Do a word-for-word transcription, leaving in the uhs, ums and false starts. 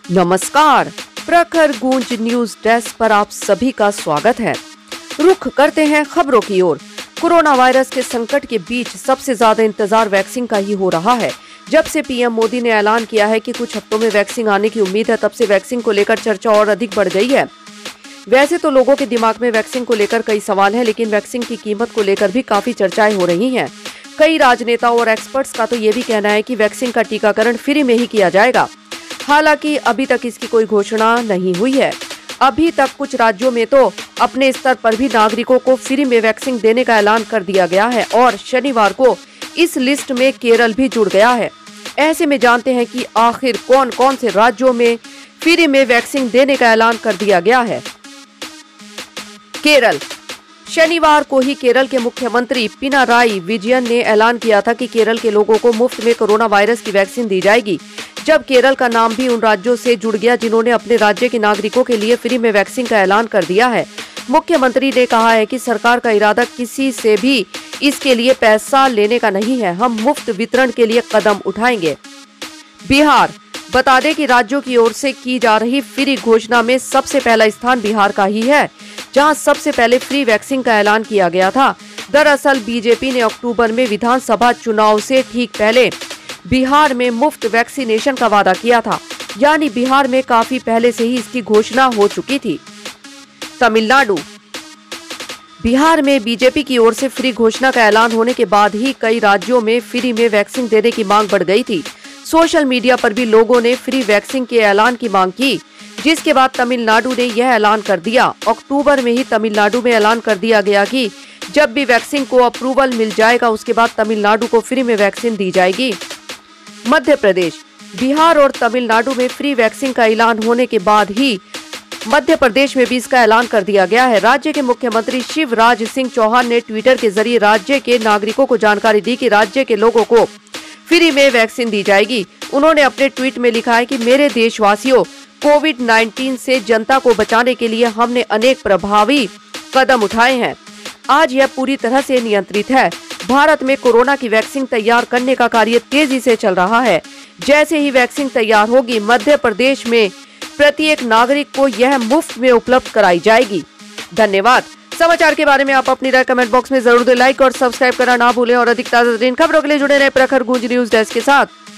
नमस्कार, प्रखर गूंज न्यूज डेस्क पर आप सभी का स्वागत है। रुख करते हैं खबरों की ओर। कोरोना वायरस के संकट के बीच सबसे ज्यादा इंतजार वैक्सीन का ही हो रहा है। जब से पीएम मोदी ने ऐलान किया है कि कुछ हफ्तों में वैक्सीन आने की उम्मीद है, तब से वैक्सीन को लेकर चर्चा और अधिक बढ़ गई है। वैसे तो लोगों के दिमाग में वैक्सीन को लेकर कई सवाल हैं, लेकिन वैक्सीन की कीमत को लेकर भी काफी चर्चाएं हो रही हैं। कई राजनेताओं और एक्सपर्ट्स का तो ये भी कहना है कि वैक्सीन का टीकाकरण फ्री में ही किया जाएगा। हालांकि अभी तक इसकी कोई घोषणा नहीं हुई है। अभी तक कुछ राज्यों में तो अपने स्तर पर भी नागरिकों को फ्री में वैक्सीन देने का ऐलान कर दिया गया है और शनिवार को इस लिस्ट में केरल भी जुड़ गया है। ऐसे में जानते हैं कि आखिर कौन कौन से राज्यों में फ्री में वैक्सीन देने का ऐलान कर दिया गया है। केरल। शनिवार को ही केरल के मुख्यमंत्री पिनाराई विजयन ने ऐलान किया था कि केरल के लोगों को मुफ्त में कोरोना वायरस की वैक्सीन दी जाएगी। जब केरल का नाम भी उन राज्यों से जुड़ गया जिन्होंने अपने राज्य के नागरिकों के लिए फ्री में वैक्सीन का ऐलान कर दिया है। मुख्यमंत्री ने कहा है कि सरकार का इरादा किसी से भी इसके लिए पैसा लेने का नहीं है। हम मुफ्त वितरण के लिए कदम उठाएंगे। बिहार। बता दें कि राज्यों की ओर से की जा रही फ्री घोषणा में सबसे पहला स्थान बिहार का ही है, जहां सबसे पहले फ्री वैक्सीन का ऐलान किया गया था। दरअसल बीजेपी ने अक्टूबर में विधानसभा चुनाव से ठीक पहले बिहार में मुफ्त वैक्सीनेशन का वादा किया था, यानी बिहार में काफी पहले से ही इसकी घोषणा हो चुकी थी। तमिलनाडु। बिहार में बीजेपी की ओर से फ्री घोषणा का ऐलान होने के बाद ही कई राज्यों में फ्री में वैक्सीन देने की मांग बढ़ गई थी। सोशल मीडिया पर भी लोगों ने फ्री वैक्सीन के ऐलान की मांग की, जिसके बाद तमिलनाडु ने यह ऐलान कर दिया। अक्टूबर में ही तमिलनाडु में ऐलान कर दिया गया कि जब भी वैक्सीन को अप्रूवल मिल जाएगा, उसके बाद तमिलनाडु को फ्री में वैक्सीन दी जाएगी। मध्य प्रदेश। बिहार और तमिलनाडु में फ्री वैक्सीन का ऐलान होने के बाद ही मध्य प्रदेश में भी इसका ऐलान कर दिया गया है। राज्य के मुख्यमंत्री शिवराज सिंह चौहान ने ट्विटर के जरिए राज्य के नागरिकों को जानकारी दी कि राज्य के लोगों को फ्री में वैक्सीन दी जाएगी। उन्होंने अपने ट्वीट में लिखा है कि मेरे देशवासियों, कोविड नाइन्टीन से जनता को बचाने के लिए हमने अनेक प्रभावी कदम उठाए हैं। आज यह पूरी तरह से नियंत्रित है। भारत में कोरोना की वैक्सीन तैयार करने का कार्य तेजी से चल रहा है। जैसे ही वैक्सीन तैयार होगी, मध्य प्रदेश में प्रत्येक नागरिक को यह मुफ्त में उपलब्ध कराई जाएगी। धन्यवाद। समाचार के बारे में आप अपनी राय कमेंट बॉक्स में जरूर दें। लाइक और सब्सक्राइब करना ना भूलें और अधिक ताजा खबरों के लिए जुड़े रहे प्रखर गूंज न्यूज डेस्क के साथ।